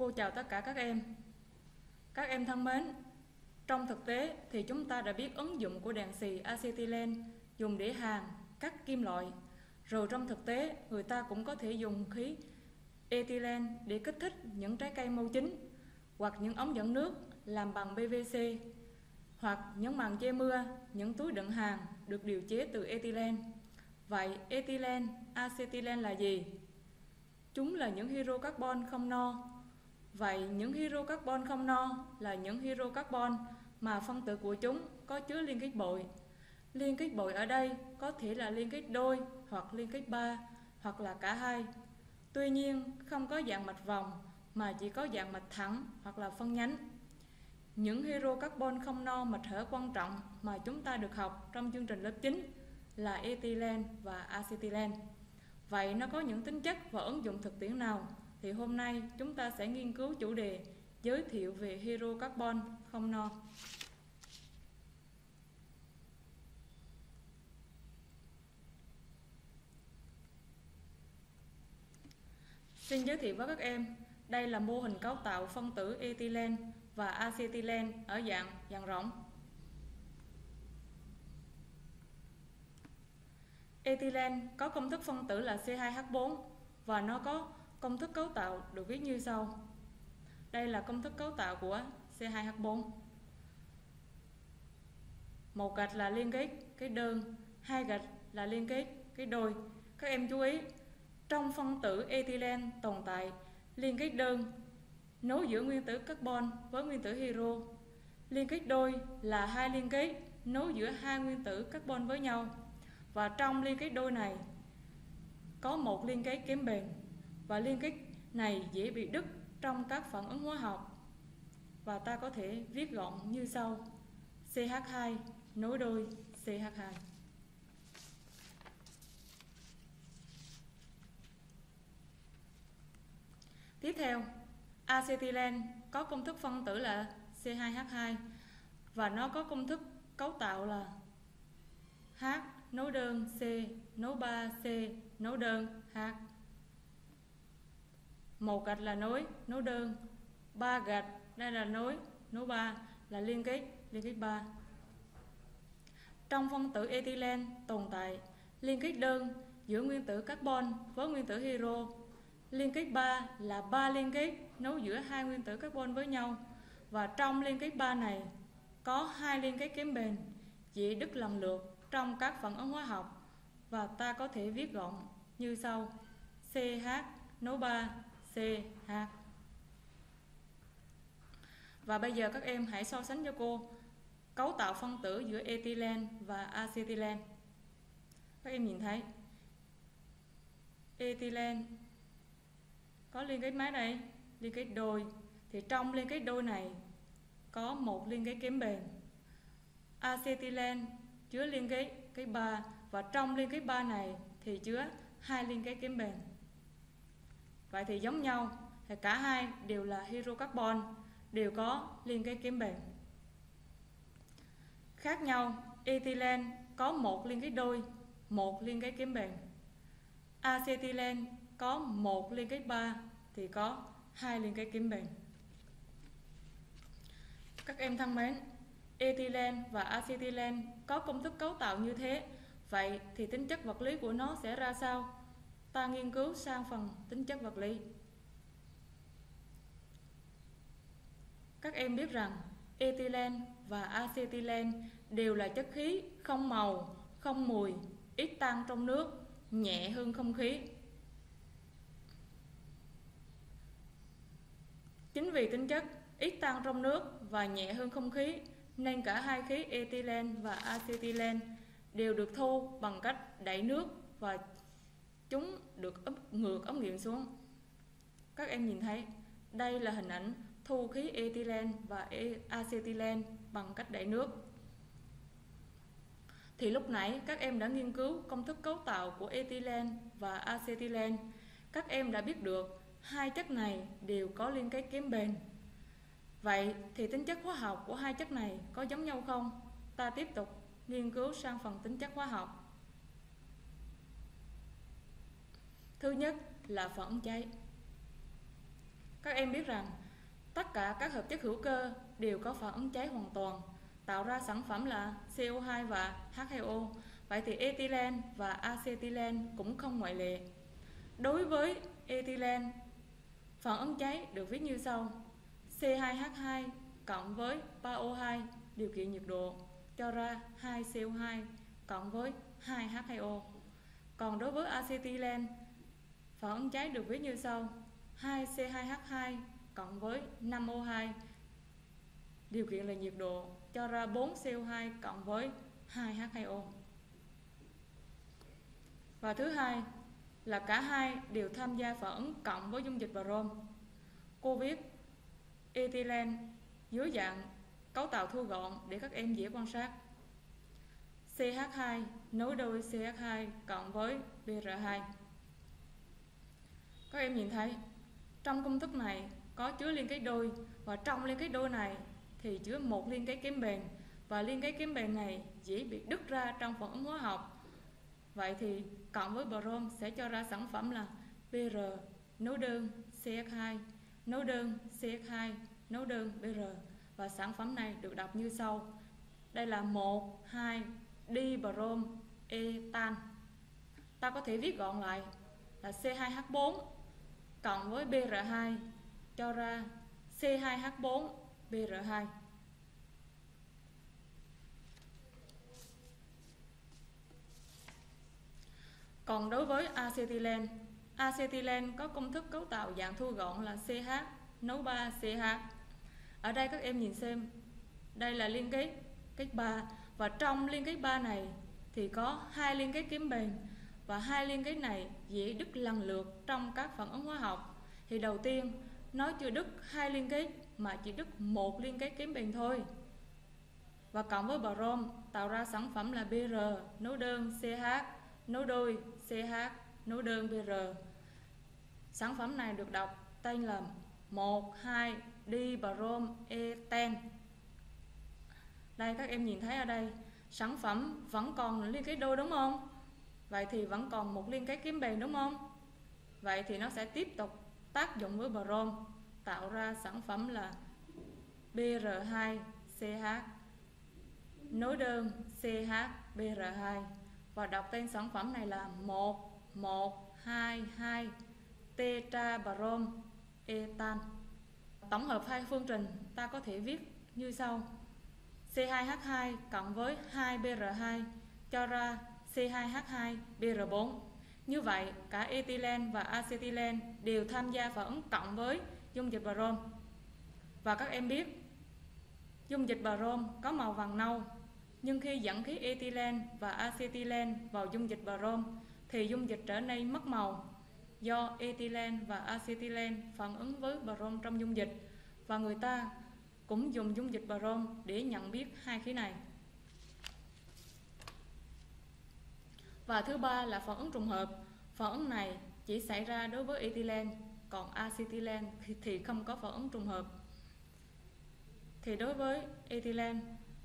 Cô chào tất cả các em. Các em thân mến, trong thực tế thì chúng ta đã biết ứng dụng của đèn xì acetylen dùng để hàn, cắt kim loại. Rồi trong thực tế, người ta cũng có thể dùng khí ethylene để kích thích những trái cây màu chín, hoặc những ống dẫn nước làm bằng PVC, hoặc những màn che mưa, những túi đựng hàng được điều chế từ ethylene. Vậy ethylene, acetylen là gì? Chúng là những hydrocarbon không no. Vậy những hydrocarbon không no là những hydrocarbon mà phân tử của chúng có chứa liên kết bội. Liên kết bội ở đây có thể là liên kết đôi hoặc liên kết ba hoặc là cả hai. Tuy nhiên không có dạng mạch vòng mà chỉ có dạng mạch thẳng hoặc là phân nhánh. Những hydrocarbon không no mạch hở quan trọng mà chúng ta được học trong chương trình lớp 9 là ethylene và acetylen. Vậy nó có những tính chất và ứng dụng thực tiễn nào? Thì hôm nay chúng ta sẽ nghiên cứu chủ đề giới thiệu về hydrocarbon không no. Xin giới thiệu với các em, đây là mô hình cấu tạo phân tử ethylene và acetylen ở dạng rỗng. Ethylene có công thức phân tử là C2H4 và nó có công thức cấu tạo được viết như sau. Đây là công thức cấu tạo của C2H4. Một gạch là liên kết cái đơn, hai gạch là liên kết cái đôi. Các em chú ý, trong phân tử ethylene tồn tại liên kết đơn nối giữa nguyên tử carbon với nguyên tử hydro. Liên kết đôi là hai liên kết nối giữa hai nguyên tử carbon với nhau. Và trong liên kết đôi này có một liên kết kém bền, và liên kết này dễ bị đứt trong các phản ứng hóa học. Và ta có thể viết gọn như sau: CH2 nối đôi CH2. Tiếp theo, acetylen có công thức phân tử là C2H2 và nó có công thức cấu tạo là H nối đơn C nối 3C nối đơn H. Một gạch là nối đơn, ba gạch đây là nối 3 là liên kết 3. Trong phân tử ethylene tồn tại liên kết đơn giữa nguyên tử carbon với nguyên tử hydro. Liên kết 3 là ba liên kết nối giữa hai nguyên tử carbon với nhau, và trong liên kết 3 này có hai liên kết kém bền dễ đứt lần lượt trong các phản ứng hóa học, và ta có thể viết gọn như sau: CH nối 3 CH. Và bây giờ các em hãy so sánh cho cô cấu tạo phân tử giữa ethylene và acetylen. Các em nhìn thấy ethylene có liên kết mấy đây? Liên kết đôi. Thì trong liên kết đôi này có một liên kết kém bền. Acetylen chứa liên kết cái 3, và trong liên kết 3 này thì chứa hai liên kết kém bền. Vậy thì giống nhau, thì cả hai đều là hydrocarbon, đều có liên kết kém bền. Khác nhau, ethylene có một liên kết đôi, một liên kết kém bền. Acetylen có một liên kết 3 thì có hai liên kết kém bền. Các em thân mến, ethylene và acetylen có công thức cấu tạo như thế. Vậy thì tính chất vật lý của nó sẽ ra sao? Ta nghiên cứu sang phần tính chất vật lý. Các em biết rằng ethylene và acetylen đều là chất khí không màu, không mùi, ít tan trong nước, nhẹ hơn không khí. Chính vì tính chất ít tan trong nước và nhẹ hơn không khí nên cả hai khí ethylene và acetylen đều được thu bằng cách đẩy nước, và chúng được ngược ống nghiệm xuống. Các em nhìn thấy đây là hình ảnh thu khí ethylene và acetylen bằng cách đẩy nước. Thì lúc nãy các em đã nghiên cứu công thức cấu tạo của ethylene và acetylen. Các em đã biết được hai chất này đều có liên kết kém bền. Vậy thì tính chất hóa học của hai chất này có giống nhau không? Ta tiếp tục nghiên cứu sang phần tính chất hóa học. Thứ nhất là phản ứng cháy. Các em biết rằng tất cả các hợp chất hữu cơ đều có phản ứng cháy hoàn toàn, tạo ra sản phẩm là CO2 và H2O. Vậy thì ethylene và acetylene cũng không ngoại lệ. Đối với ethylene, phản ứng cháy được viết như sau: C2H2 cộng với 3O2 điều kiện nhiệt độ cho ra 2CO2 cộng với 2H2O. Còn đối với acetylene, phản ứng cháy được viết như sau: 2C2H2 cộng với 5O2 điều kiện là nhiệt độ cho ra 4CO2 cộng với 2H2O. Và thứ hai là cả hai đều tham gia phản ứng cộng với dung dịch brom. Cô viết ethylene dưới dạng cấu tạo thu gọn để các em dễ quan sát. CH2 nối đôi CH2 cộng với Br2. Các em nhìn thấy trong công thức này có chứa liên kết đôi, và trong liên kết đôi này thì chứa một liên kết kém bền, và liên kết kém bền này dễ bị đứt ra trong phản ứng hóa học. Vậy thì cộng với brom sẽ cho ra sản phẩm là Br nối đơn CH2 nối đơn CH2 nối đơn Br, và sản phẩm này được đọc như sau. Đây là 1,2 dibrom etan. Ta có thể viết gọn lại là C2H4 cộng với Br2 cho ra C2H4 Br2. Còn đối với acetylene có công thức cấu tạo dạng thu gọn là CH nối 3CH. Ở đây các em nhìn xem, đây là liên kết 3, và trong liên kết 3 này thì có hai liên kết kém bền, và hai liên kết này dễ đứt lần lượt trong các phản ứng hóa học. Thì đầu tiên nó chưa đứt hai liên kết mà chỉ đứt một liên kết kém bền thôi, và cộng với brom tạo ra sản phẩm là Br nối đơn CH nối đôi CH nối đơn Br. Sản phẩm này được đọc tên là 1,2 dibrom eten. Đây các em nhìn thấy ở đây sản phẩm vẫn còn liên kết đôi đúng không? Vậy thì vẫn còn một liên kết kém bền đúng không? Vậy thì nó sẽ tiếp tục tác dụng với brom tạo ra sản phẩm là Br2CH nối đơn CH Br2, và đọc tên sản phẩm này là 1122 tetrabrom etan. Tổng hợp hai phương trình ta có thể viết như sau: C2H2 cộng với 2Br2 cho ra C2H2Br4. Như vậy cả ethylene và acetylene đều tham gia phản ứng cộng với dung dịch brom. Và các em biết dung dịch brom có màu vàng nâu, nhưng khi dẫn khí ethylene và acetylene vào dung dịch brom thì dung dịch trở nên mất màu, do ethylene và acetylene phản ứng với brom trong dung dịch, và người ta cũng dùng dung dịch brom để nhận biết hai khí này. Và thứ ba là phản ứng trùng hợp. Phản ứng này chỉ xảy ra đối với ethylene, còn acetylene thì không có phản ứng trùng hợp. Thì đối với ethylene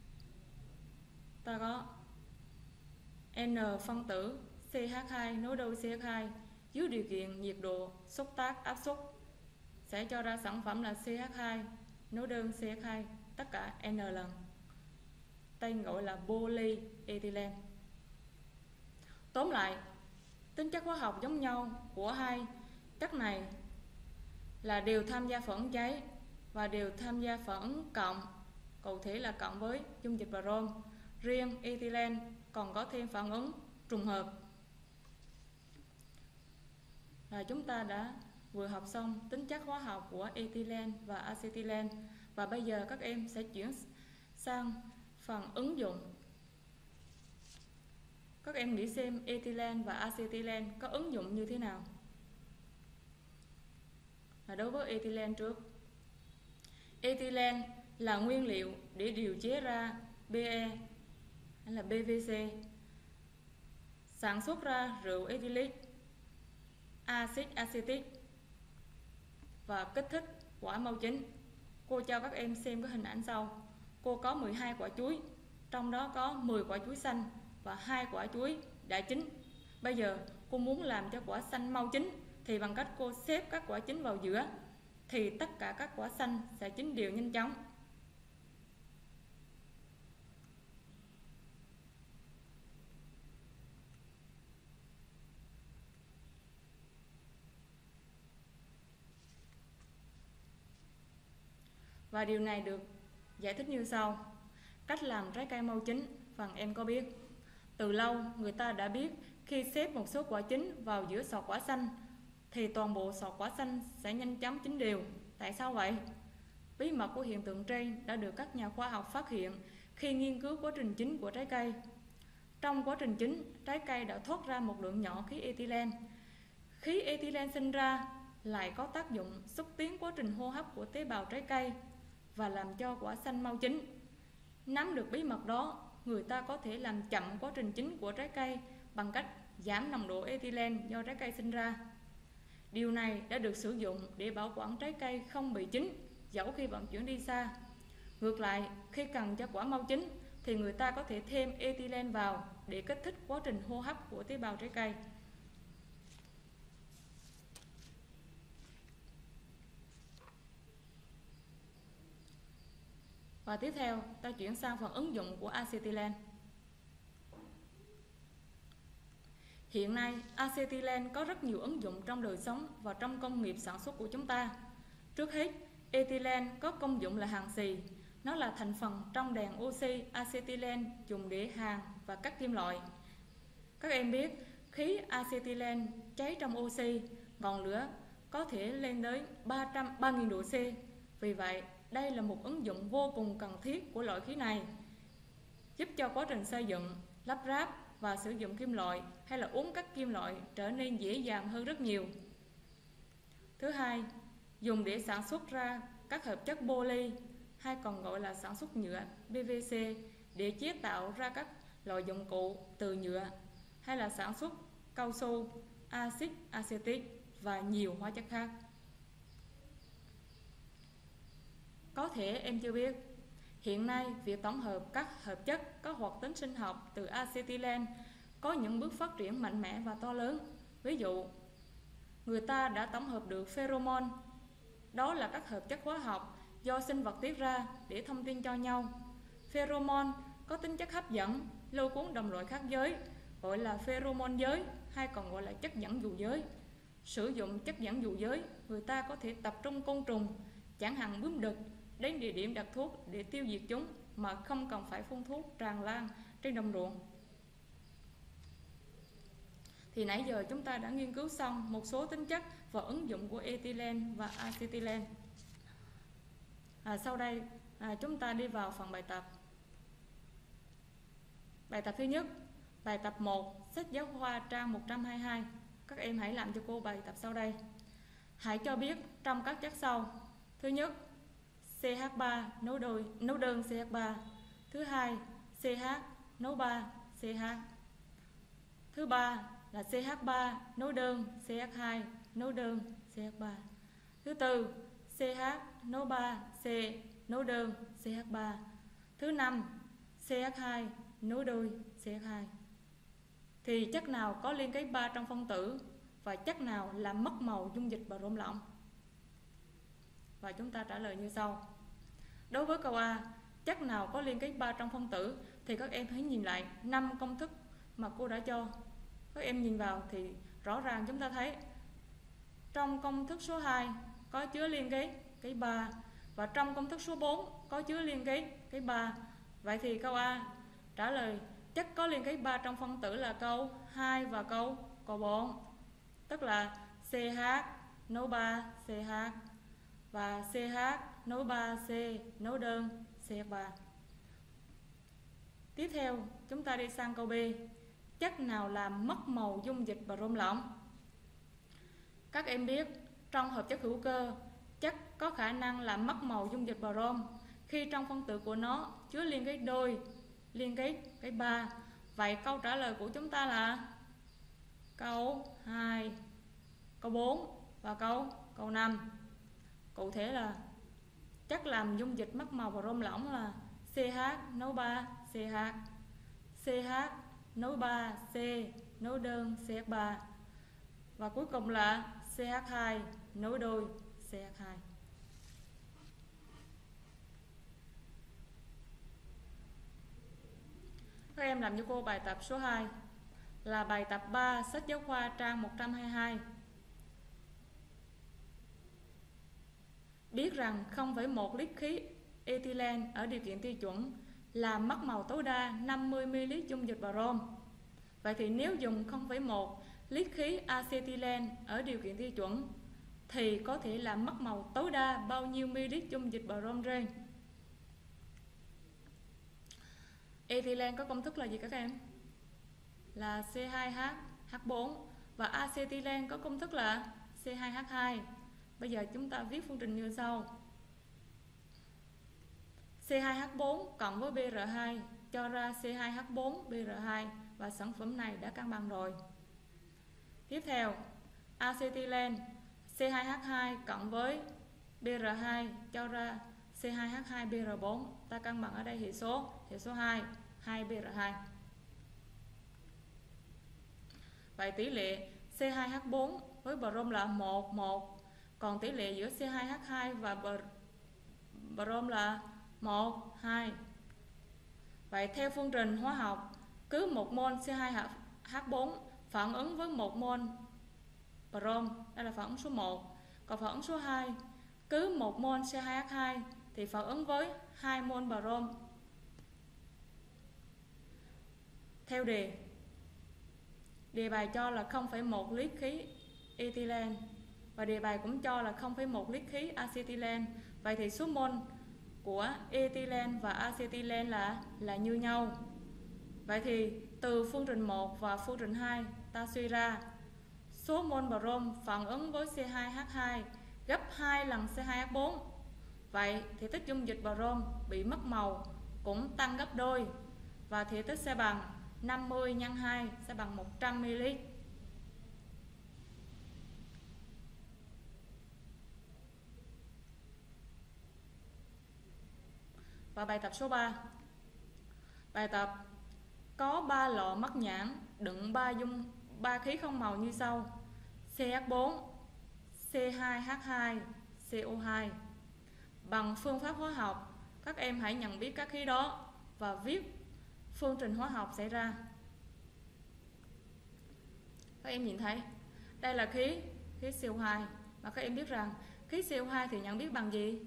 ta có N phân tử CH2 nối đôi CH2 dưới điều kiện nhiệt độ xúc tác áp suất sẽ cho ra sản phẩm là CH2 nối đơn CH2 tất cả N lần. Tên gọi là polyethylene. Tóm lại, tính chất hóa học giống nhau của hai chất này là đều tham gia phản ứng cháy và đều tham gia phản ứng cộng, cụ thể là cộng với dung dịch brom. Riêng ethylene còn có thêm phản ứng trùng hợp. Là chúng ta đã vừa học xong tính chất hóa học của ethylene và acetylene, và bây giờ các em sẽ chuyển sang phần ứng dụng. Các em nghĩ xem ethylene và acetylene có ứng dụng như thế nào. Đối với ethylene trước, ethylene là nguyên liệu để điều chế ra PE hay là PVC, sản xuất ra rượu ethylic, axit acetic và kích thích quả mau chín. Cô cho các em xem cái hình ảnh sau. Cô có 12 quả chuối, trong đó có 10 quả chuối xanh và 2 quả chuối đã chín. Bây giờ cô muốn làm cho quả xanh mau chín thì bằng cách cô xếp các quả chín vào giữa, thì tất cả các quả xanh sẽ chín đều nhanh chóng. Và điều này được giải thích như sau. Cách làm trái cây mau chín, phần em có biết. Từ lâu, người ta đã biết khi xếp một số quả chín vào giữa sọt quả xanh thì toàn bộ sọt quả xanh sẽ nhanh chóng chín đều. Tại sao vậy? Bí mật của hiện tượng trên đã được các nhà khoa học phát hiện khi nghiên cứu quá trình chín của trái cây. Trong quá trình chín, trái cây đã thoát ra một lượng nhỏ khí ethylene. Khí ethylene sinh ra lại có tác dụng xúc tiến quá trình hô hấp của tế bào trái cây và làm cho quả xanh mau chín. Nắm được bí mật đó, người ta có thể làm chậm quá trình chín của trái cây bằng cách giảm nồng độ ethylene do trái cây sinh ra. Điều này đã được sử dụng để bảo quản trái cây không bị chín dẫu khi vận chuyển đi xa. Ngược lại, khi cần cho quả mau chín thì người ta có thể thêm ethylene vào để kích thích quá trình hô hấp của tế bào trái cây. Và tiếp theo, ta chuyển sang phần ứng dụng của acetylen. Hiện nay, acetylen có rất nhiều ứng dụng trong đời sống và trong công nghiệp sản xuất của chúng ta. Trước hết, ethylene có công dụng là hàn xì. Nó là thành phần trong đèn oxy acetylen dùng để hàn và cắt kim loại. Các em biết, khí acetylen cháy trong oxy, ngọn lửa có thể lên tới 3.000 độ C. Vì vậy, đây là một ứng dụng vô cùng cần thiết của loại khí này, giúp cho quá trình xây dựng, lắp ráp và sử dụng kim loại hay là uốn cắt kim loại trở nên dễ dàng hơn rất nhiều. Thứ hai, dùng để sản xuất ra các hợp chất poly hay còn gọi là sản xuất nhựa PVC để chế tạo ra các loại dụng cụ từ nhựa hay là sản xuất cao su, axit acetic và nhiều hóa chất khác. Có thể em chưa biết, hiện nay việc tổng hợp các hợp chất có hoạt tính sinh học từ acetylen có những bước phát triển mạnh mẽ và to lớn. Ví dụ, người ta đã tổng hợp được pheromone, đó là các hợp chất hóa học do sinh vật tiết ra để thông tin cho nhau. Pheromone có tính chất hấp dẫn, lôi cuốn đồng loại khác giới, gọi là pheromone giới hay còn gọi là chất dẫn dụ giới. Sử dụng chất dẫn dụ giới, người ta có thể tập trung côn trùng, chẳng hạn bướm đực, đến địa điểm đặt thuốc để tiêu diệt chúng mà không cần phải phun thuốc tràn lan trên đồng ruộng. Thì nãy giờ chúng ta đã nghiên cứu xong một số tính chất và ứng dụng của ethylene và acetylen. Sau đây chúng ta đi vào phần bài tập. Bài tập thứ nhất, bài tập 1, sách giáo khoa trang 122. Các em hãy làm cho cô bài tập sau đây. Hãy cho biết trong các chất sau. Thứ nhất, CH3 nấu đơn CH3. Thứ hai, CH nấu 3 CH. Thứ ba là CH3 nấu đơn CH2 nấu đơn CH3. Thứ tư, CH nấu 3 C nấu đơn CH3. Thứ năm, CH2 nối đôi CH2. Thì chất nào có liên kết 3 trong phân tử và chất nào làm mất màu dung dịch brom lỏng? Và chúng ta trả lời như sau. Đối với câu A, chất nào có liên kết 3 trong phân tử thì các em hãy nhìn lại 5 công thức mà cô đã cho. Các em nhìn vào thì rõ ràng chúng ta thấy trong công thức số 2 có chứa liên kết cái 3 và trong công thức số 4 có chứa liên kết cái 3. Vậy thì câu A trả lời chất có liên kết 3 trong phân tử là câu 2 và câu 4. Tức là CH nấu 3 CH và CH nấu 3C nấu đơn CH3. Tiếp theo chúng ta đi sang câu B. Chất nào làm mất màu dung dịch brom lỏng? Các em biết trong hợp chất hữu cơ, chất có khả năng làm mất màu dung dịch brom khi trong phân tử của nó chứa liên kết đôi, liên kết cái 3. Vậy câu trả lời của chúng ta là câu 2, câu 4 và câu 5. Cụ thể là chất làm dung dịch mất màu brom lỏng là CH nấu 3 CH, CH nấu 3 C nấu đơn CH3 và cuối cùng là CH2 nối đôi CH2. Các em làm cho cô bài tập số 2 là bài tập 3 sách giáo khoa trang 122. Biết rằng 0,1 lít khí ethylene ở điều kiện tiêu chuẩn làm mất màu tối đa 50 ml dung dịch brom. Vậy thì nếu dùng 0,1 lít khí acetylene ở điều kiện tiêu chuẩn thì có thể làm mất màu tối đa bao nhiêu ml dung dịch brom trên? Ethylene có công thức là gì các em? Là C2H4 và acetylene có công thức là C2H2. Bây giờ chúng ta viết phương trình như sau. C2H4 cộng với Br2 cho ra C2H4Br2 và sản phẩm này đã cân bằng rồi. Tiếp theo, acetylene C2H2 cộng với Br2 cho ra C2H2Br4. Ta cân bằng ở đây hệ số 2, 2Br2. Vậy tỷ lệ C2H4 với brom là 1, 1. Còn tỷ lệ giữa C2H2 và brom là 1, 2. Vậy theo phương trình hóa học, cứ 1 mol C2H4 phản ứng với 1 mol brom, đây là phản ứng số 1. Còn phản ứng số 2, cứ 1 mol C2H2 thì phản ứng với 2 mol brom. Theo đề bài cho là 0,1 lít khí ethylene và đề bài cũng cho là 0,1 lít khí acetylene. Vậy thì số mol của ethylene và acetylene là như nhau. Vậy thì từ phương trình 1 và phương trình 2 ta suy ra số mol brom phản ứng với C2H2 gấp 2 lần C2H4. Vậy thể tích dung dịch brom bị mất màu cũng tăng gấp đôi và thể tích sẽ bằng 50 x 2 sẽ bằng 100 ml. Và bài tập số 3. Bài tập có 3 lọ mắt nhãn đựng 3 khí không màu như sau: CH4, C2H2, CO2. Bằng phương pháp hóa học, các em hãy nhận biết các khí đó và viết phương trình hóa học xảy ra. Các em nhìn thấy đây là khí CO2 và các em biết rằng khí CO2 thì nhận biết bằng gì?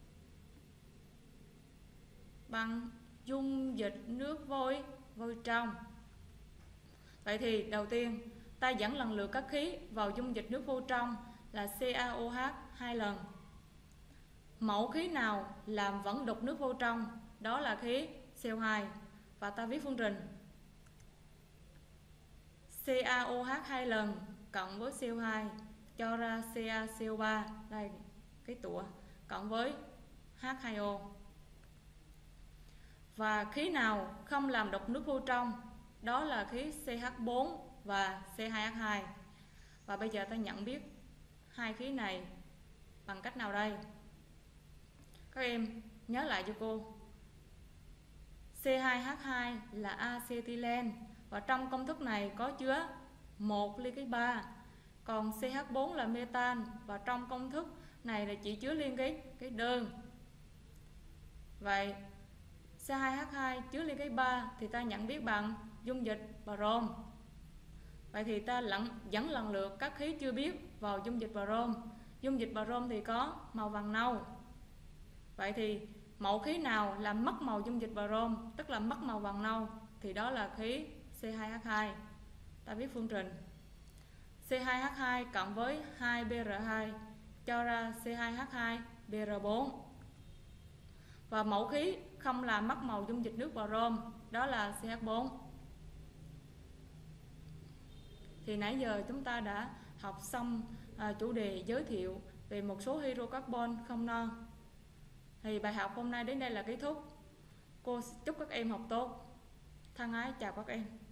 Bằng dung dịch nước vôi trong. Vậy thì đầu tiên ta dẫn lần lượt các khí vào dung dịch nước vô trong là CaOH 2 lần. Mẫu khí nào làm vẫn đục nước vô trong? Đó là khí CO2. Và ta viết phương trình CaOH 2 lần cộng với CO2 cho ra CaCO3, đây cái tủa, cộng với H2O. Và khí nào không làm đục nước vô trong? Đó là khí CH4 và C2H2. Và bây giờ ta nhận biết hai khí này bằng cách nào đây? Các em nhớ lại cho cô. C2H2 là acetylene và trong công thức này có chứa 1 ly khí 3. Còn CH4 là metan và trong công thức này là chỉ chứa liên cái đơn. Vậy C2H2 chứa ly khí 3 thì ta nhận biết bằng dung dịch brom. Vậy thì ta dẫn lần lượt các khí chưa biết vào dung dịch brom. Dung dịch brom thì có màu vàng nâu. Vậy thì mẫu khí nào làm mất màu dung dịch brom, tức là mất màu vàng nâu, thì đó là khí C2H2. Ta viết phương trình C2H2 cộng với 2Br2 cho ra C2H2Br4. Và mẫu khí không làm mất màu dung dịch nước brom, đó là CH4. Thì nãy giờ chúng ta đã học xong chủ đề giới thiệu về một số hydrocarbon không no. Thì bài học hôm nay đến đây là kết thúc. Cô chúc các em học tốt. Thân ái chào các em.